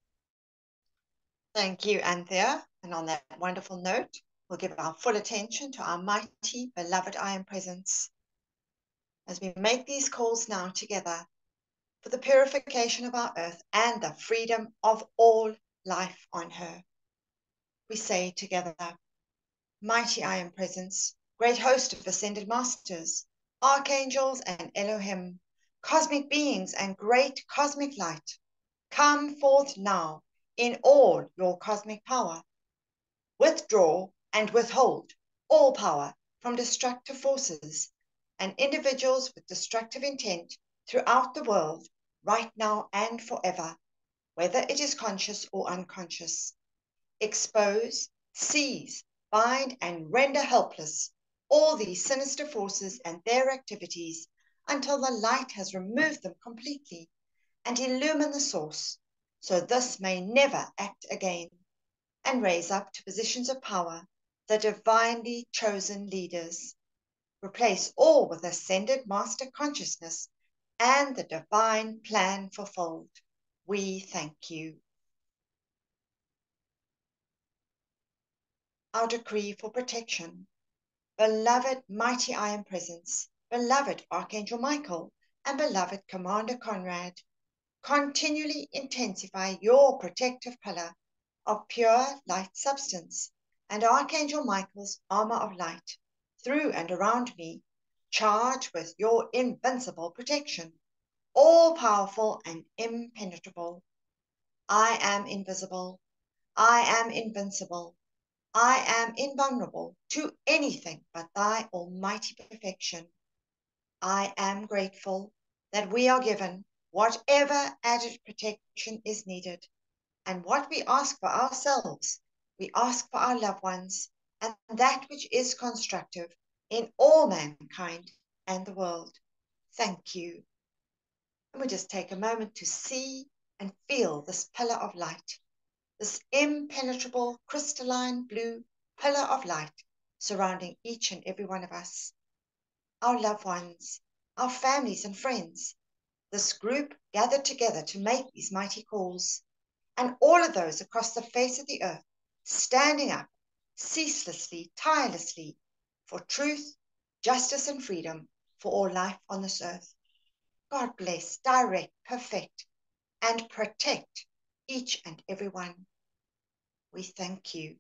Thank you, Anthea. And on that wonderful note, we'll give our full attention to our mighty, beloved I Am Presence as we make these calls now together for the purification of our earth and the freedom of all life on her. We say together, mighty I Am Presence, great host of ascended masters, archangels and Elohim, cosmic beings and great cosmic light, come forth now in all your cosmic power. Withdraw and withhold all power from destructive forces and individuals with destructive intent throughout the world, right now and forever, whether it is conscious or unconscious. Expose, seize, bind, and render helpless all these sinister forces and their activities until the light has removed them completely and illumined the source, so this may never act again, and raise up to positions of power the divinely chosen leaders. Replace all with ascended master consciousness and the divine plan fulfilled. We thank you. Our decree for protection. Beloved mighty I Am Presence, beloved Archangel Michael, and beloved Commander Conrad, continually intensify your protective pillar of pure light substance and Archangel Michael's armor of light through and around me, charged with your invincible protection, all-powerful and impenetrable. I am invisible. I am invincible. I am invulnerable to anything but thy almighty perfection. I am grateful that we are given whatever added protection is needed, and what we ask for ourselves, we ask for our loved ones, and that which is constructive in all mankind and the world. Thank you. And we just take a moment to see and feel this pillar of light, this impenetrable crystalline blue pillar of light surrounding each and every one of us, our loved ones, our families and friends, this group gathered together to make these mighty calls, and all of those across the face of the earth, standing up ceaselessly, tirelessly, for truth, justice, and freedom for all life on this earth. God bless, direct, perfect, and protect each and every one. We thank you.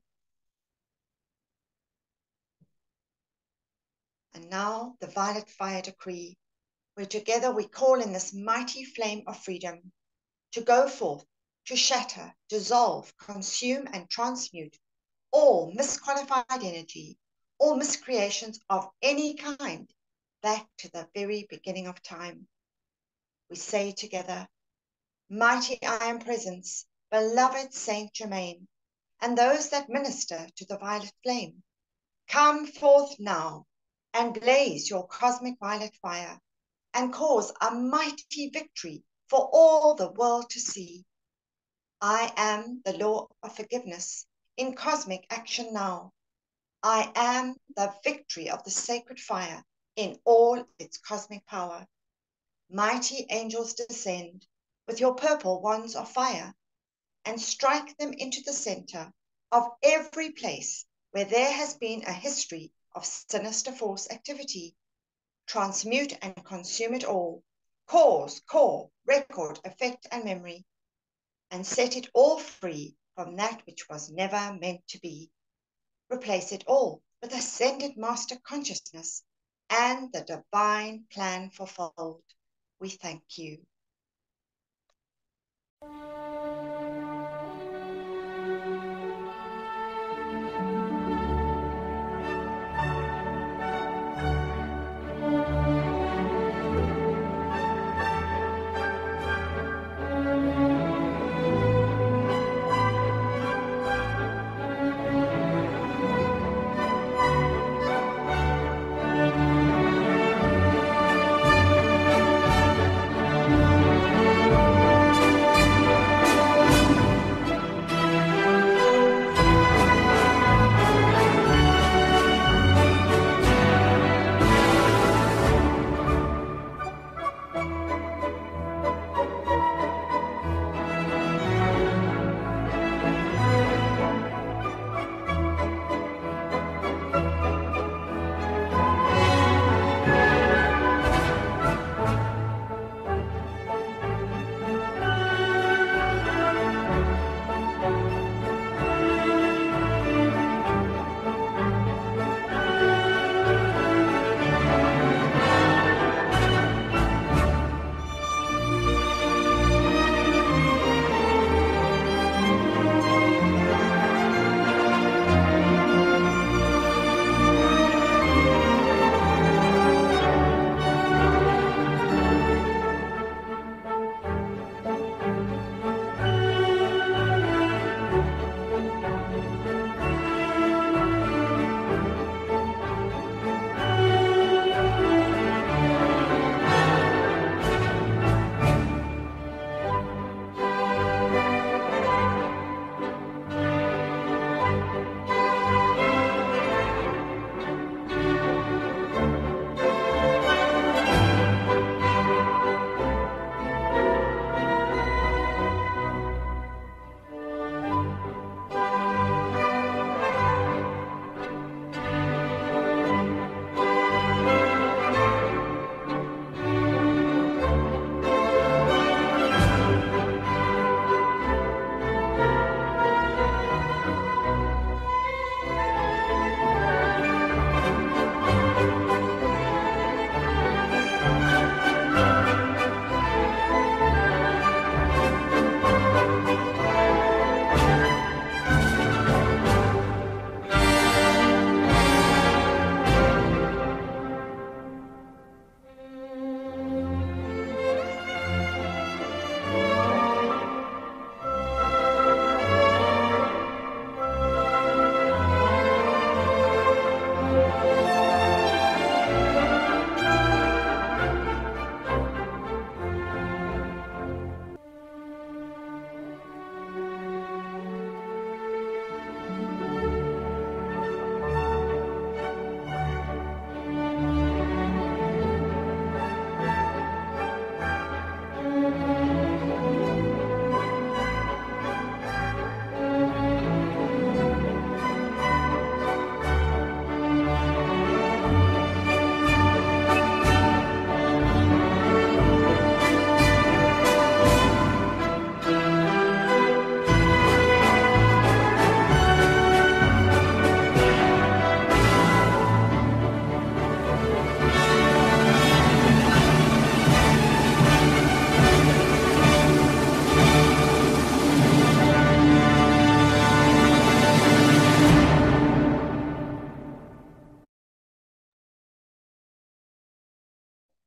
And now the violet fire decree, where together we call in this mighty flame of freedom to go forth, to shatter, dissolve, consume, and transmute all misqualified energy, all miscreations of any kind, back to the very beginning of time. We say together, mighty I Am Presence, beloved Saint Germain, and those that minister to the violet flame, come forth now and blaze your cosmic violet fire and cause a mighty victory for all the world to see. I am the law of forgiveness in cosmic action now. I am the victory of the sacred fire in all its cosmic power. Mighty angels descend with your purple wands of fire and strike them into the center of every place where there has been a history of sinister force activity. Transmute and consume it all, cause, core, record, effect, and memory, and set it all free from that which was never meant to be. Replace it all with ascended master consciousness and the divine plan fulfilled. We thank you.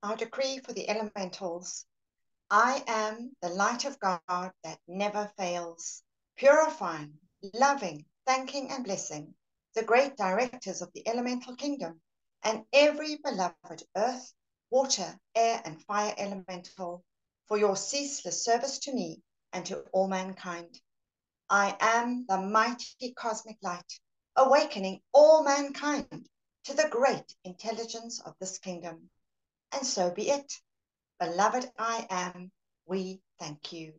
Our decree for the elementals. I am the light of God that never fails, purifying, loving, thanking, and blessing the great directors of the elemental kingdom and every beloved earth, water, air, and fire elemental for your ceaseless service to me and to all mankind. I am the mighty cosmic light, awakening all mankind to the great intelligence of this kingdom. And so be it. Beloved I am, we thank you.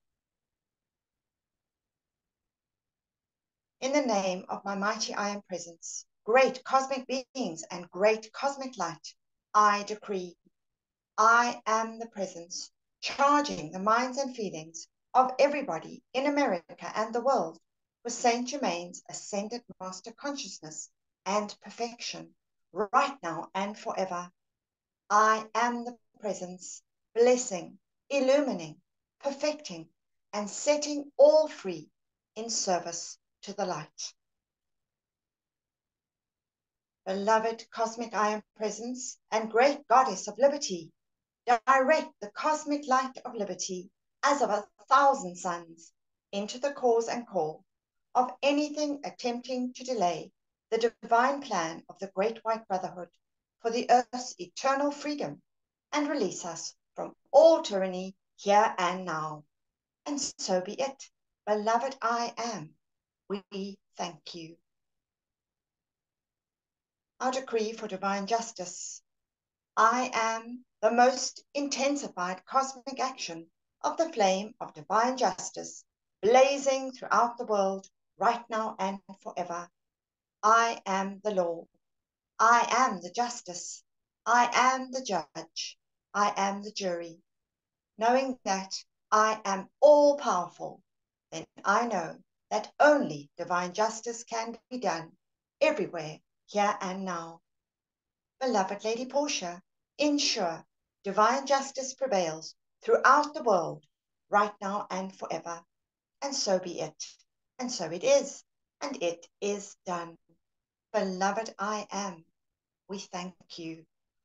In the name of my mighty I am presence, great cosmic beings and great cosmic light, I decree, I am the presence, charging the minds and feelings of everybody in America and the world with Saint Germain's ascended master consciousness and perfection, right now and forever. I am the presence, blessing, illumining, perfecting, and setting all free in service to the light. Beloved cosmic I am presence and great goddess of liberty, direct the cosmic light of liberty as of 1,000 suns into the cause and call of anything attempting to delay the divine plan of the great white brotherhood for the earth's eternal freedom and release us from all tyranny here and now. And so be it. Beloved I am, we thank you. Our decree for divine justice. I am the most intensified cosmic action of the flame of divine justice, blazing throughout the world right now and forever. I am the law. I am the justice. I am the judge. I am the jury. Knowing that I am all powerful, then I know that only divine justice can be done everywhere, here and now. Beloved Lady Portia, ensure divine justice prevails throughout the world, right now and forever. And so be it. And so it is. And it is done. Beloved I am, we thank you.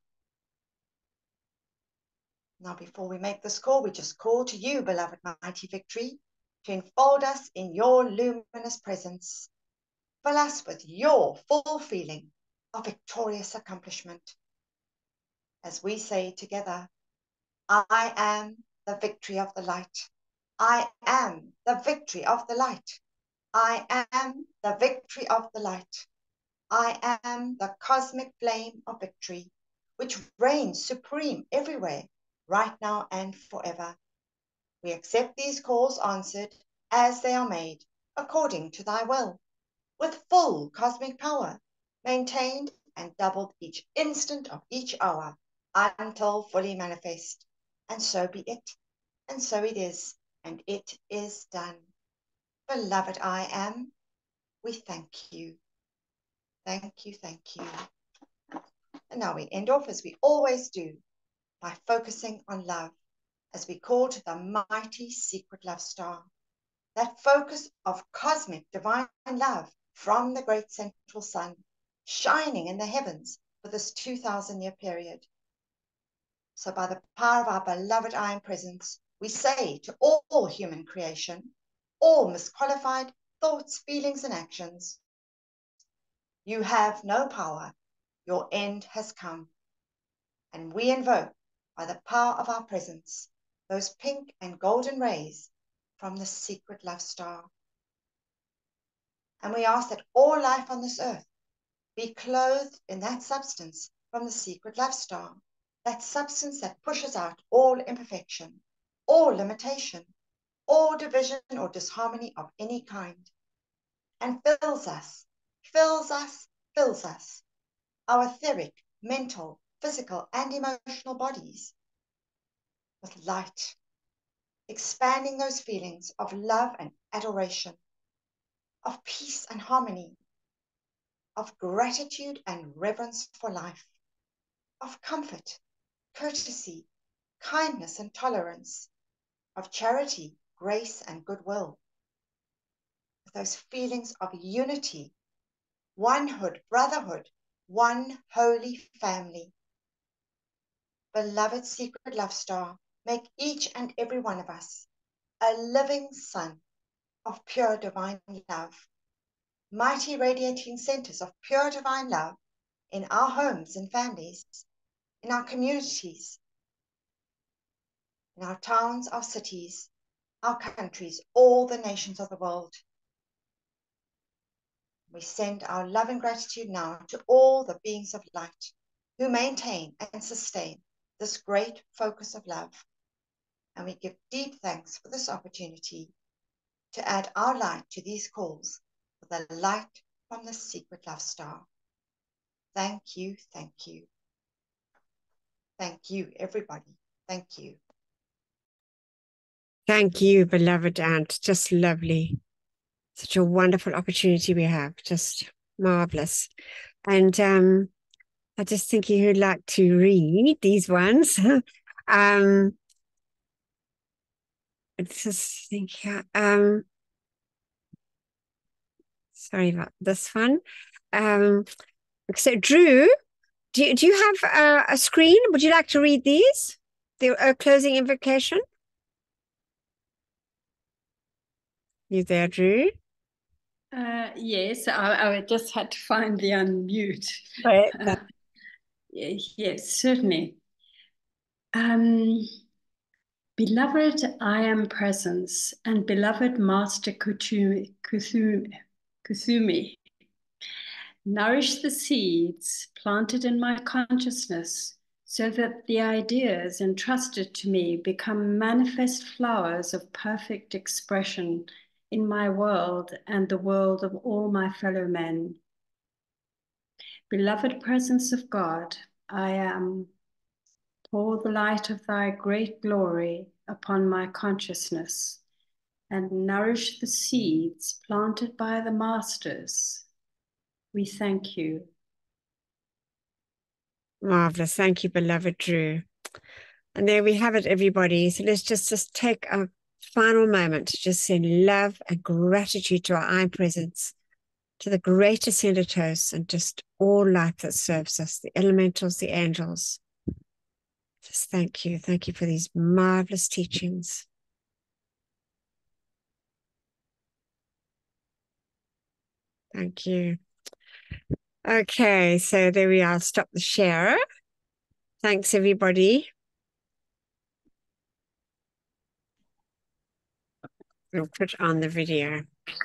Now, before we make this call, we just call to you, beloved mighty victory, to enfold us in your luminous presence. Fill us with your full feeling of victorious accomplishment. As we say together, I am the victory of the light. I am the victory of the light. I am the victory of the light. I am the cosmic flame of victory, which reigns supreme everywhere, right now and forever. We accept these calls answered as they are made, according to thy will, with full cosmic power, maintained and doubled each instant of each hour, until fully manifest. And so be it, and so it is, and it is done. Beloved I am, we thank you. Thank you, thank you. And now we end off as we always do, by focusing on love, as we call to the mighty secret love star, that focus of cosmic divine love from the great central sun, shining in the heavens for this 2,000-year period. So by the power of our beloved I am presence, we say to all human creation, all misqualified thoughts, feelings, and actions, you have no power, your end has come. And we invoke, by the power of our presence, those pink and golden rays from the secret love star. And we ask that all life on this earth be clothed in that substance from the secret love star, that substance that pushes out all imperfection, all limitation, all division or disharmony of any kind, and fills us, our etheric, mental, physical, and emotional bodies with light, expanding those feelings of love and adoration, of peace and harmony, of gratitude and reverence for life, of comfort, courtesy, kindness and tolerance, of charity, grace and goodwill, with those feelings of unity, onehood, brotherhood, one holy family. beloved secret love star make each and every one of us a living sun of pure divine love, mighty radiating centers of pure divine love in our homes and families, in our communities, in our towns, our cities, our countries, all the nations of the world. We send our love and gratitude now to all the beings of light who maintain and sustain this great focus of love. And we give deep thanks for this opportunity to add our light to these calls with the light from the secret love star. Thank you, thank you. Thank you, everybody. Thank you. Thank you, beloved aunt. Just lovely. Such a wonderful opportunity we have. Just marvelous. And I just think you would like to read these ones. I just think here. Sorry about this one. So Drew, do you have a screen? Would you like to read these? The closing invocation? You there, Drew? Yes, I just had to find the unmute. Right. Yes, certainly. Beloved I am presence and beloved Master Kuthumi, nourish the seeds planted in my consciousness so that the ideas entrusted to me become manifest flowers of perfect expression in my world and the world of all my fellow men. Beloved presence of God, I am. Pour the light of thy great glory upon my consciousness and nourish the seeds planted by the masters. We thank you. Marvelous. Thank you, beloved Drew. And there we have it, everybody. So let's just take a final moment to just send love and gratitude to our I presence, to the great ascended hosts, and just all life that serves us, the elementals, the angels. Just thank you. Thank you for these marvelous teachings. Thank you. Okay, so there we are. Stop the share. Thanks, everybody. We'll put on the video.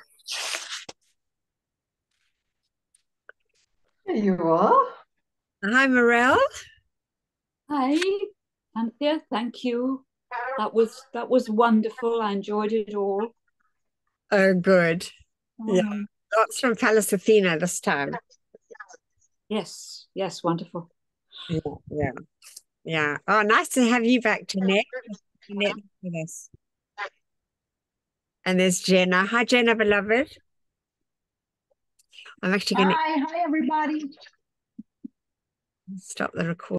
There you are. Hi, Morel. Hi, Anthea. Thank you. That was wonderful. I enjoyed it all. Oh, good. Yeah, lots from Palace Athena this time. Yes, wonderful. Yeah. Oh, nice to have you back, Jeanette. Jeanette with us. And there's Jenna. Hi, Jenna, beloved. I'm actually going to Hi, everybody. stop the recording.